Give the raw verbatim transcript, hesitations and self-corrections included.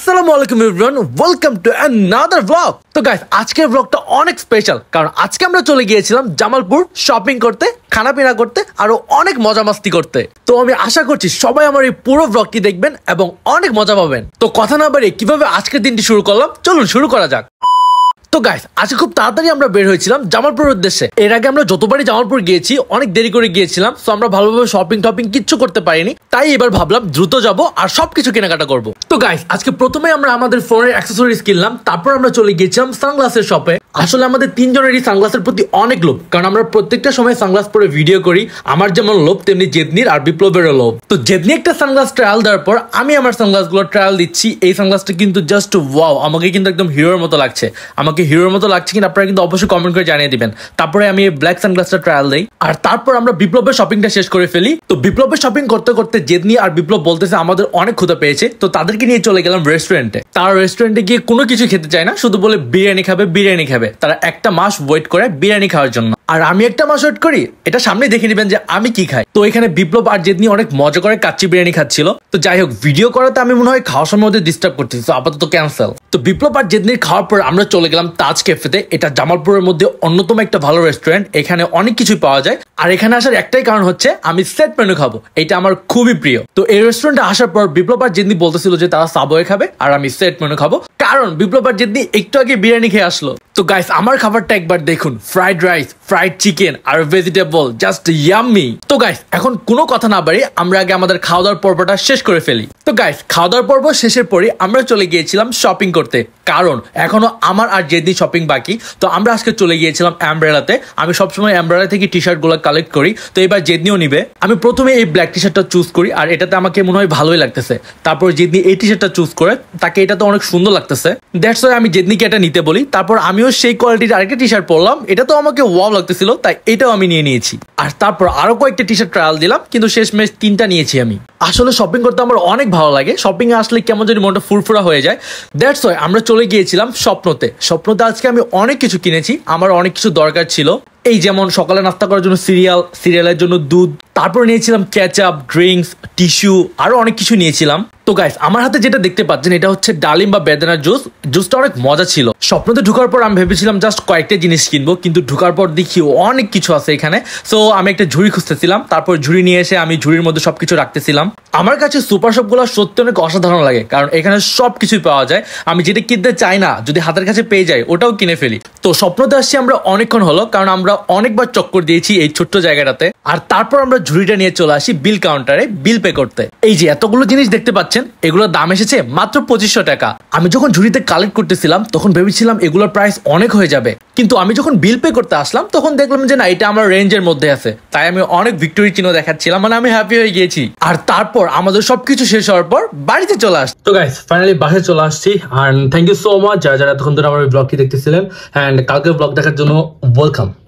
আসসালামু আলাইকুম everyone, welcome to another blog. তো গাইস, আজকের ব্লগটা অনেক স্পেশাল, কারণ আজকে আমরা চলে গিয়েছিলাম জামালপুর শপিং করতে, খানাপিনা করতে, আরো অনেক মজা মাস্তি করতে। তো আমি আশা করছি সবাই আমার এই পুরো ব্লগটি দেখবেন এবং অনেক মজা পাবেন। তো কথা না বাড়িয়ে কিভাবে আজকের দিনটি শুরু করলাম, চলুন শুরু করা যাক। তো গাইস, আজকে খুব তাড়াতাড়ি আমরা বের হয়েছিলাম জামালপুরের উদ্দেশ্যে। এর আগে আমরা যতবারই জামালপুর গিয়েছি অনেক দেরি করে গিয়েছিলাম, তো আমরা ভালোভাবে শপিং টপিং কিচ্ছু করতে পারিনি। তাই এবার ভাবলাম দ্রুত যাব আর সবকিছু কেনাকাটা করব। তো গাইস, আজকে প্রথমে আমরা আমাদের ফোনের অ্যাক্সেসরিজ কিনলাম, তারপর আমরা চলে গিয়েছিলাম সানগ্লাসের শপে। আসলে আমাদের তিনজনেরই সানগ্লাসের প্রতি অনেক লোভ, কারণ আমরা প্রত্যেকটা সময় সানগ্লাস পরে ভিডিও করি। আমার যেমন লোভ, তেমনি জেদনির আর বিপ্লবেরও লোভ। তো জেদনি একটা সানগ্লাস ট্রায়াল দেওয়ার পর আমি আমার সানগ্লাস গুলো ট্রায়াল দিচ্ছি। এই সানগ্লাসটা কিন্তু জাস্ট ওয়াও, আমাকে কিন্তু একদম হিরোর মতো লাগছে। আমাকে হিরোর মতো লাগছে কিনা আপনারা কিন্তু অবশ্যই কমেন্ট করে জানিয়ে দিবেন। তারপরে আমি এই ব্ল্যাক সানগ্লাসটা ট্রায়াল দেই, আর তারপর আমরা বিপ্লবের শপিংটা শেষ করে ফেলি। তো বিপ্লবের শপিং করতে করতে জেদনি আর বিপ্লব বলতেছে আমাদের অনেক ক্ষুধা পেয়েছে, তো তাদেরকে নিয়ে চলে গেলাম রেস্টুরেন্টে। তারা রেস্টুরেন্টে গিয়ে কোনো কিছু খেতে চায় না, শুধু বলে বিরিয়ানি খাবে বিরিয়ানি খাবে। তারা একটা মাস ওয়েট করে বিরিয়ানি খাওয়ার জন্য, আর আমি একটা মাস ওয়েট করি। এটা সামনে দেখে নিবেন যে আমি কি খাই। তো এখানে বিপ্লব আর জেদনি অনেক মজা করে কাচ্চি বিরিয়ানি খাচ্ছিল। তো যাই হোক, ভিডিও করাতে আমি মনে হয় খাওয়ার সময় ওদের ডিস্টার্ব করতেছি, তো আপাতত ক্যান্সেল। তো বিপ্লব আর জেদনির খাওয়ার পর আমরা চলে গেলাম তাজ ক্যাফেতে। এটা জামালপুরের মধ্যে অন্যতম একটা ভালো রেস্টুরেন্ট। এখানে অনেক কিছুই পাওয়া যায়, আর এখানে আসার একটাই কারণ হচ্ছে আমি সেট মেনু খাবো, এটা আমার খুবই প্রিয়। তো এই রেস্টুরেন্টে আসার পর বিপ্লব আর জেদনি বলতেছিল যে তারা সাবওয়ে খাবে আর আমি সেট মেনু খাবো, কারণ বিপ্লব আর জেদনি একটু আগে বিরিয়ানি খেয়ে আসলো। তো গাইস, আমার খাবারটা একবার দেখুন, ফ্রাইড রাইস, ফ্রাইড চিকেন আর ভেজিটেবল, জাস্ট ইয়াম্মি। তো গাইস, এখন কোনো কথা না বাড়িয়ে আমরা আগে আমাদের খাওয়া দাওয়ার পর্বটা শেষ করে ফেলি। তো গাইস, খাওয়া দাওয়ার পর্ব শেষের পরে আমরা চলে গিয়েছিলাম শপিং করতে, কারণ এখনো আমার আর জেদনি শপিং বাকি। তো আমরা আজকে চলে গিয়েছিলাম অ্যামব্রেলাতে। আমি সবসময় অ্যামব্রেলা থেকে টি শার্ট গুলো কালেক্ট করি, তো এবার জেদনিও নিবে। আমি প্রথমে এই ব্ল্যাক টি শার্টটা চুজ করি, আর এটাতে আমাকে মনে হয় ভালোই লাগতেছে। তারপর জেদনি এই টি শার্টটা চুজ করে, তাকে এটা তো অনেক সুন্দর লাগতেছে। দ্যাটস ওয়াই আমি জেদনিকে এটা নিতে বলি। তারপর আমিও সেই কোয়ালিটির আরেকটা টি শার্ট পরলাম, এটা তো আমাকে ওয়াও লাগতেছিল, তাই এটাও আমি নিয়ে নিয়েছি। আর তারপর আরো কয়েকটা টি শার্ট ট্রায়াল দিলাম, কিন্তু শেষমেশ তিনটা নিয়েছি আমি। আসলে শপিং করতে আমার অনেক ভালো লাগে, শপিং এ আসলে কেমন যদি মনটা ফুরফুরা হয়ে যায়। দ্যাটস ওয়াই আমরা চলে গিয়েছিলাম স্বপ্নতে। স্বপ্নতে আজকে আমি অনেক কিছু কিনেছি, আমার অনেক কিছু দরকার ছিল। এই যেমন সকালে নাস্তা করার জন্য সিরিয়াল, সিরিয়ালের জন্য দুধ, তারপর নিয়েছিলাম কেচাপ, ড্রিঙ্কস, টিস্যু, আরো অনেক কিছু নিয়েছিলাম। তো গাইস, আমার হাতে যেটা দেখতে পাচ্ছেন এটা হচ্ছে ডালিম বা বেদানার জুস। জুসটা অনেক মজা ছিল। স্বপ্নতে ঢুকার পর আমি ভেবেছিলাম জাস্ট কয়েকটা জিনিস কিনবো, কিন্তু ঢুকার পর দেখি অনেক কিছু আছে এখানে। সো আমি একটা ঝুড়ি খুঁজতেছিলাম, তারপর ঝুড়ি নিয়ে এসে আমি ঝুড়ির মধ্যে সবকিছু রাখতেছিলাম। আমার কাছে সুপার শপগুলো সত্যি অনেক অসাধারণ লাগে, কারণ এখানে সবকিছুই পাওয়া যায়। আমি যেটা কিনতে চাই না, যদি হাতের কাছে পেয়ে যাই ওটাও কিনে ফেলি। তো স্বপ্নতে আসছি আমরা অনেকক্ষণ হলো, কারণ আমরা অনেকবার চক্কর দিয়েছি এই ছোট্ট জায়গাটাতে। আর তারপর আমরা ঝুড়িটা নিয়ে চলে আসি বিল কাউন্টারে বিল পে করতে। এই যে এতগুলো জিনিস দেখতে পাচ্ছেন, এগুলোর দাম এসেছে মাত্র পঁচিশশো টাকা। আমি যখন ঝুড়িতে কালেক্ট করতেছিলাম তখন ভেবেছিলাম এগুলোর প্রাইস অনেক হয়ে যাবে, কিন্তু আমি যখন বিল পে করতে আসলাম তখন দেখলাম যে না, এটা আমার রেঞ্জের মধ্যে আছে। তাই আমি অনেক ভিক্টোরি চিহ্ন দেখাচ্ছিলাম, মানে আমি হ্যাপি হয়ে গিয়েছি। আর তারপর আমাদের সবকিছু শেষ হওয়ার পর বাড়িতে চলে আসছি। তো গাইস, ফাইনালি বাসায় চলে আসছি। আর থ্যাংক ইউ সো মাচ যারা যারা এতক্ষণ ধরে আমার ব্লগটি দেখতেছিলেন, এন্ড কালকে ব্লগ দেখার জন্য ওয়েলকাম।